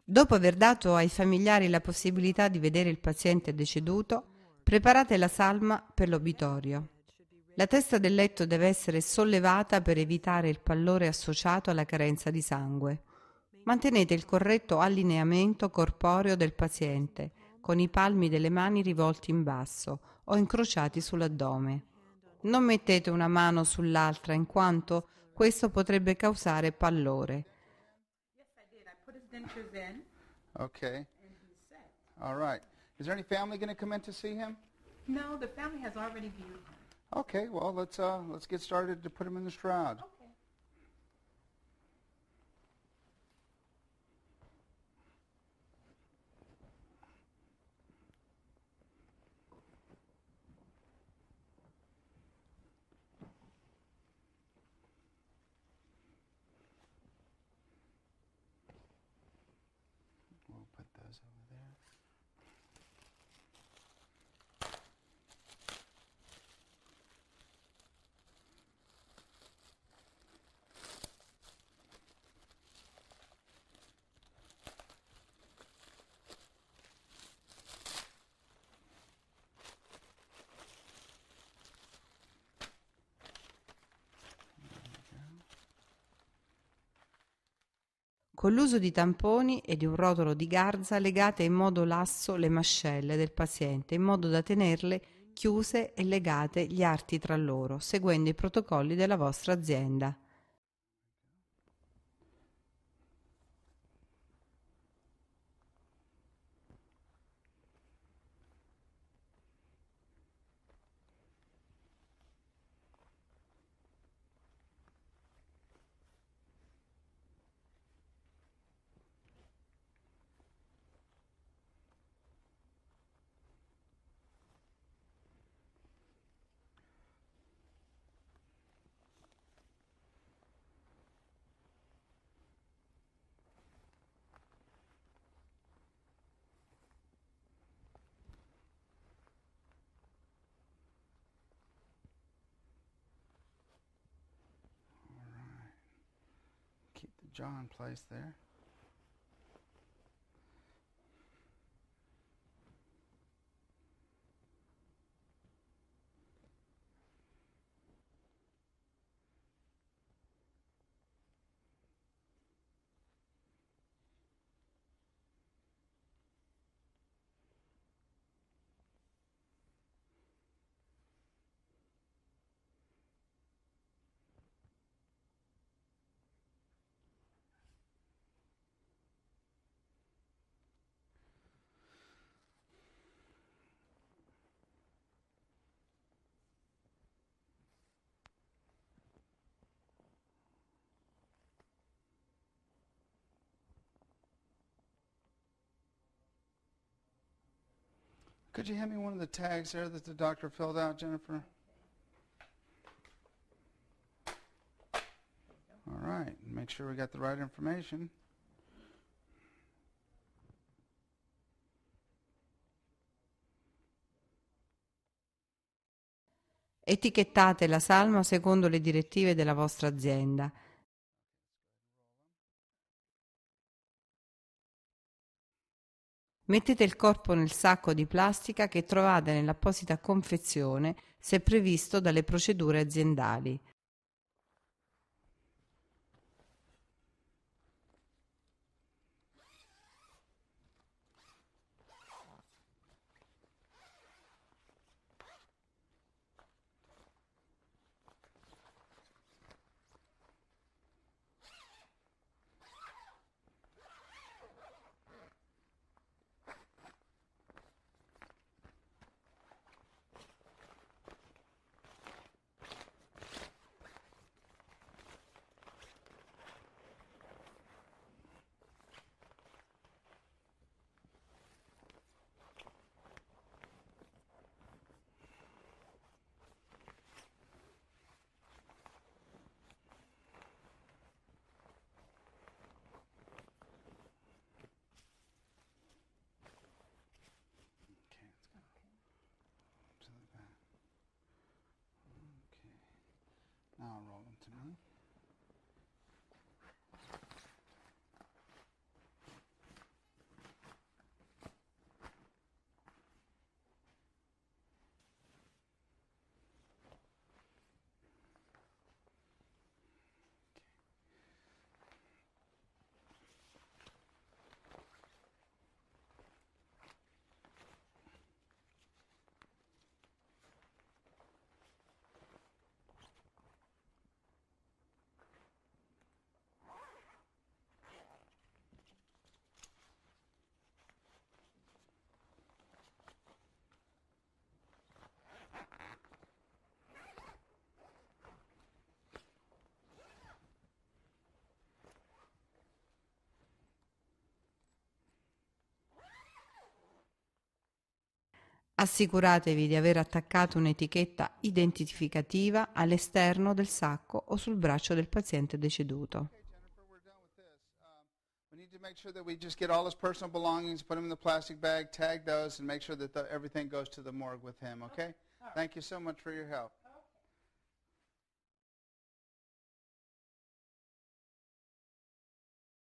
Dopo aver dato ai familiari la possibilità di vedere il paziente deceduto, preparate la salma per l'obitorio. La testa del letto deve essere sollevata per evitare il pallore associato alla carenza di sangue. Mantenete il corretto allineamento corporeo del paziente, con i palmi delle mani rivolti in basso o incrociati sull'addome. Non mettete una mano sull'altra in quanto questo potrebbe causare pallore. Yes, I did. I put his dentures in, Okay. and he's set. All right. Is there any family going to come in to see him? No, the family has already viewed him. Okay. Well, let's get started to put him in the shroud. Okay. We'll put those over there. Con l'uso di tamponi e di un rotolo di garza legate in modo lasso le mascelle del paziente in modo da tenerle chiuse e legate gli arti tra loro, seguendo i protocolli della vostra azienda. Keep the jaw in place there. Could you hand me one of the tags there that the doctor filled out, Jennifer? All right. Make sure we got the right information. Etichettate la salma secondo le direttive della vostra azienda. Mettete il corpo nel sacco di plastica che trovate nell'apposita confezione se previsto dalle procedure aziendali. Assicuratevi di aver attaccato un'etichetta identificativa all'esterno del sacco o sul braccio del paziente deceduto. Jennifer, we're done with this. We need to make sure that we just get all his personal belongings, put them in the plastic bag, tag those, and make sure that everything goes to the morgue with him, okay? Thank you so much for your help.